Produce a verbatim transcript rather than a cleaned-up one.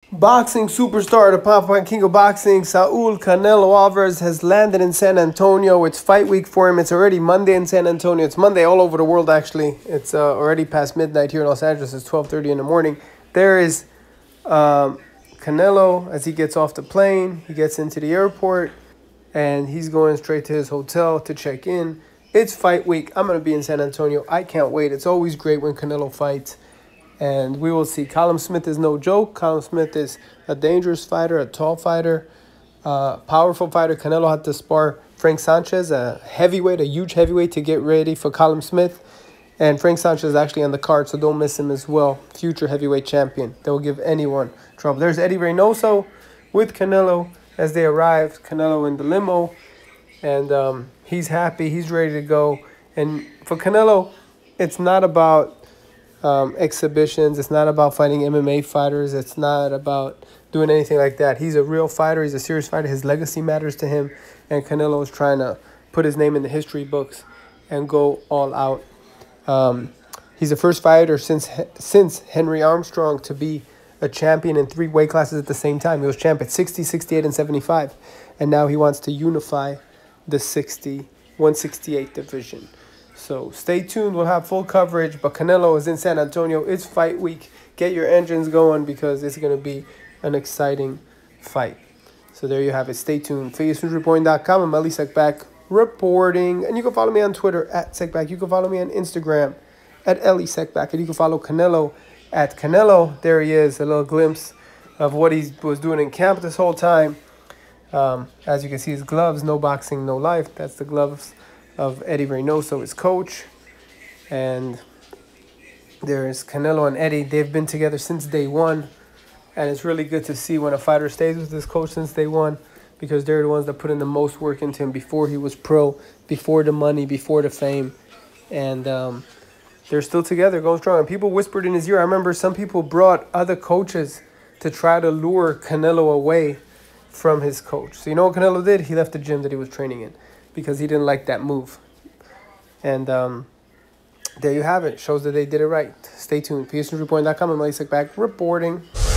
Boxing superstar, the Papa King of Boxing, Saul Canelo Alvarez has landed in San Antonio. It's fight week for him. It's already Monday in San Antonio. It's Monday all over the world, actually. It's uh, already past midnight here in Los Angeles. It's twelve thirty in the morning. There is um, Canelo as he gets off the plane. He gets into the airport, and he's going straight to his hotel to check in. It's fight week. I'm going to be in San Antonio. I can't wait. It's always great when Canelo fights. And we will see. Callum Smith is no joke. Callum Smith is a dangerous fighter, a tall fighter, uh, powerful fighter. Canelo had to spar Frank Sanchez, a heavyweight, a huge heavyweight, to get ready for Callum Smith. And Frank Sanchez is actually on the card, so don't miss him as well. Future heavyweight champion. That will give anyone trouble. There's Eddie Reynoso with Canelo as they arrived. Canelo in the limo. And um, he's happy. He's ready to go. And for Canelo, it's not about Um, exhibitions. It's not about fighting M M A fighters. It's not about doing anything like that. He's a real fighter. He's a serious fighter. His legacy matters to him. And Canelo is trying to put his name in the history books and go all out. Um, he's the first fighter since since Henry Armstrong to be a champion in three weight classes at the same time. He was champ at sixty, sixty-eight, and seventy-five. And now he wants to unify the sixty, one sixty-eight division. So stay tuned. We'll have full coverage. But Canelo is in San Antonio. It's fight week. Get your engines going because it's going to be an exciting fight. So there you have it. Stay tuned. Vegas News Reporting dot com. I'm Eli Sekback reporting. And you can follow me on Twitter at Sekback. You can follow me on Instagram at Eli Sekback. And you can follow Canelo at Canelo. There he is. A little glimpse of what he was doing in camp this whole time. Um, as you can see, his gloves. No boxing, no life. That's the gloves of Eddie Reynoso, his coach. And there's Canelo and Eddie. They've been together since day one. And it's really good to see when a fighter stays with his coach since day one, because they're the ones that put in the most work into him before he was pro, before the money, before the fame. And um, they're still together, going strong. And people whispered in his ear. I remember some people brought other coaches to try to lure Canelo away from his coach. So you know what Canelo did? He left the gym that he was training in, because he didn't like that move. And um, there you have it. Shows that they did it right. Stay tuned. Vegas News Reporting dot com. I'm Eli Sekback reporting.